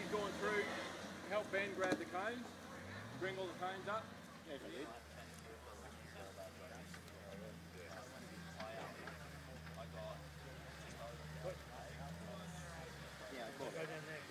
you going through, help Ben grab the cones, bring all the cones up. Yes, I did. Yeah, of course.